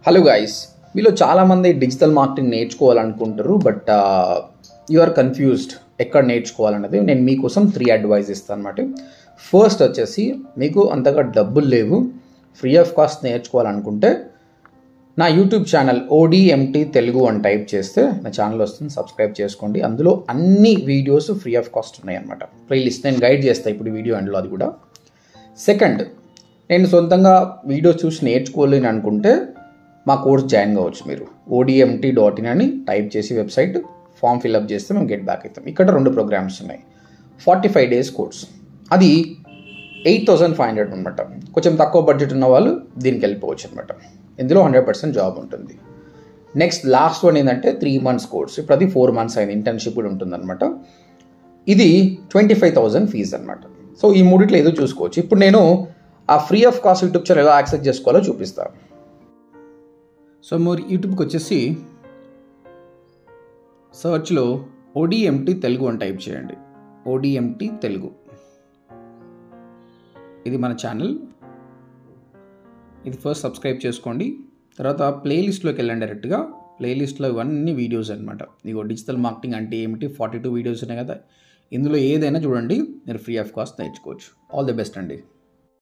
Hello guys, మీలో చాలామంది digital marketing నేర్చుకోవాలనుకుంటారు. బట్ యు ఆర్ కన్ఫ్యూజ్డ్ ఎక్కడ నేర్చుకోవాలన్నది. నేను మీకోసం 3 అడ్వైస్ ఇస్తాను అనమాట. ఫస్ట్ వచ్చేసి, మీకు అంతగా డబ్బులు లేవు, ఫ్రీ ఆఫ్ కాస్ట్ నేర్చుకోవాలనుకుంటే నా యూట్యూబ్ ఛానల్ ODMT తెలుగు అని టైప్ చేస్తే నా ఛానల్ వస్తుంది, సబ్స్క్రైబ్ చేసుకోండి. అందులో అన్ని వీడియోస్ ఫ్రీ ఆఫ్ కాస్ట్ ఉన్నాయి అనమాట. ప్లేలిస్ట్ నేను గైడ్ చేస్తాను ఇప్పుడు వీడియో ఎండ్లో, అది కూడా. సెకండ్, నేను సొంతంగా వీడియోస్ చూసి నేర్చుకోలేని అనుకుంటే మా కోర్స్ జాయిన్ కావచ్చు. మీరు odmt.in అని టైప్ చేసి వెబ్సైట్ ఫామ్ ఫిల్అప్ చేస్తే మేము గెట్ బ్యాక్ అవుతాం. ఇక్కడ 2 ప్రోగ్రామ్స్ ఉన్నాయి. 45 days కోర్స్, అది 8,500 అనమాట. కొంచెం తక్కువ బడ్జెట్ ఉన్న వాళ్ళు దీనికి వెళ్ళిపోవచ్చు అనమాట. ఇందులో 100% జాబ్ ఉంటుంది. నెక్స్ట్ లాస్ట్ వన్ ఏంటంటే 3 months కోర్స్. ఇప్పుడు అది 4 months అయింది, ఇంటర్న్షిప్ కూడా ఉంటుంది అనమాట. ఇది 25,000 ఫీజు అనమాట. సో ఈ మూడిట్లో ఏదో చూసుకోవచ్చు. ఇప్పుడు నేను ఆ free of cost YouTube channel ఎలా యాక్సెస్ చేసుకోవాలో చూపిస్తాను. సో మీరు యూట్యూబ్కి వచ్చేసి సర్చ్లో ODMT తెలుగు అని టైప్ చేయండి. ODMT తెలుగు, ఇది మన ఛానల్. ఇది ఫస్ట్ సబ్స్క్రైబ్ చేసుకోండి. తర్వాత ప్లేలిస్ట్లోకి వెళ్ళండి డైరెక్ట్గా. ప్లేలిస్ట్లో ఇవన్నీ వీడియోస్ అనమాట. ఇగో డిజిటల్ మార్కెటింగ్ అంటే ఏమిటి 42 వీడియోస్ ఉన్నాయి కదా, ఇందులో ఏదైనా చూడండి, మీరు ఫ్రీ ఆఫ్ కాస్ట్ నేర్చుకోవచ్చు. ఆల్ ది బెస్ట్ అండి.